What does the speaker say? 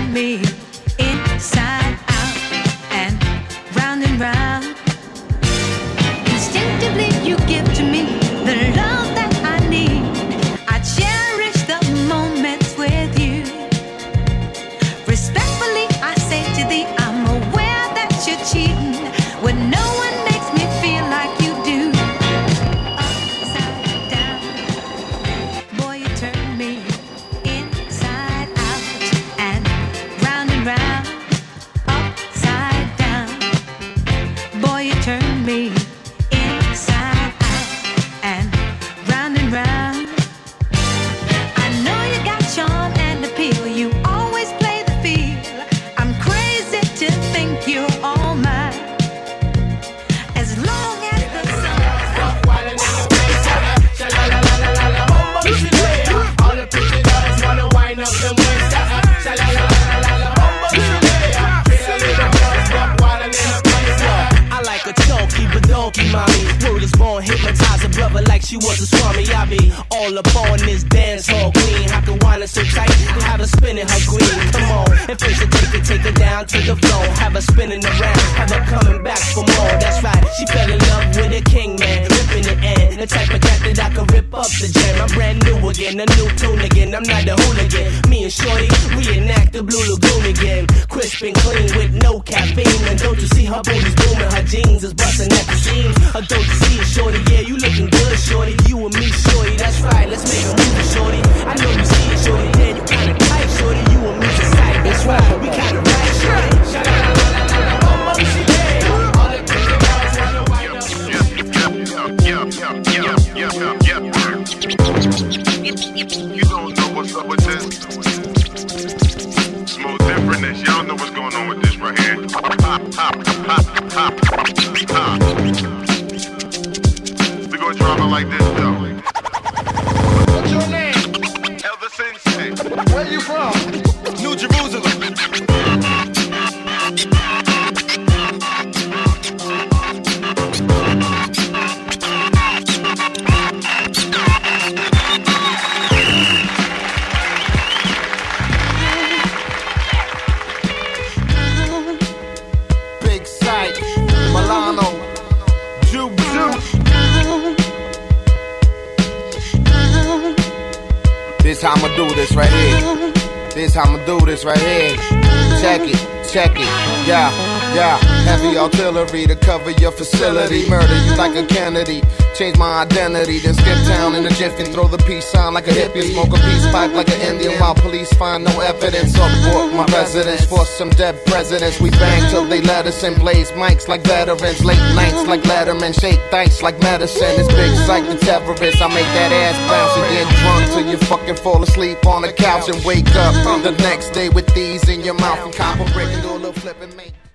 turn me inside out and round. Instinctively you give to me the love that I need. I cherish the moments with you. Respectfully I say to thee, I'm aware that you're cheating when no one makes me feel like you do. Upside down, boy, you turn me inside out and round. Upside down, boy, you turn me inside out and round. I know you got charm and appeal, you always play the field. I'm crazy to think you're all mine. As long as the sun all the pretty girls wanna wind up them waist. I like a chunky but donkey mommy. Word is born, hypnotize a brother like she was a swami. I be all up on this dance hall queen. I can wind her so tight and have her spinning her green. Come on, and face it, take her down to the floor. Have her spinning around, have her coming back for more. That's right, she fell in love with a king man, ripping it in. The type of cat that I can rip up the jam. I'm brand new again, a new tune again. I'm not the hooligan. Me and Shorty, reenact the Blue Lagoon again. Crisp and clean with no caffeine. And don't you see her booty's booming, her jeans is busting at the seams. Or don't you see it, Shorty? Yeah, you looking good, Shorty. You and me, Shorty. That's right, let's make a movie, Shorty. I know you see it, Shorty. Yeah, you kinda tight, Shorty. You and me's a sight. That's right, we kinda right, Shorty. All the pretty girls wanna wind up. You don't know what's up with this. It's more different than y'all know what's going on with this right here. We gonna drama like this though. What's your name? Elder Sensei. Where you from? New Jerusalem. Big sight, Milano, Juke. This how I'ma do this right here. This how I'ma do this right here. Check it, yeah. Heavy artillery to cover your facility. Murder you like a Kennedy. Change my identity, then skip town in a jiffy. Throw the peace sign like a hippie. Smoke a peace pipe like an Indian. While police find no evidence or book my residence. For some dead presidents, we bang till they let us in. Blaze mics like veterans. Late nights like Letterman. Shake dice like medicine. It's big psych the terrorists. I make that ass bounce and get drunk till you fucking fall asleep on the couch and wake up the next day with these in your mouth and copper break and do a little flip and make.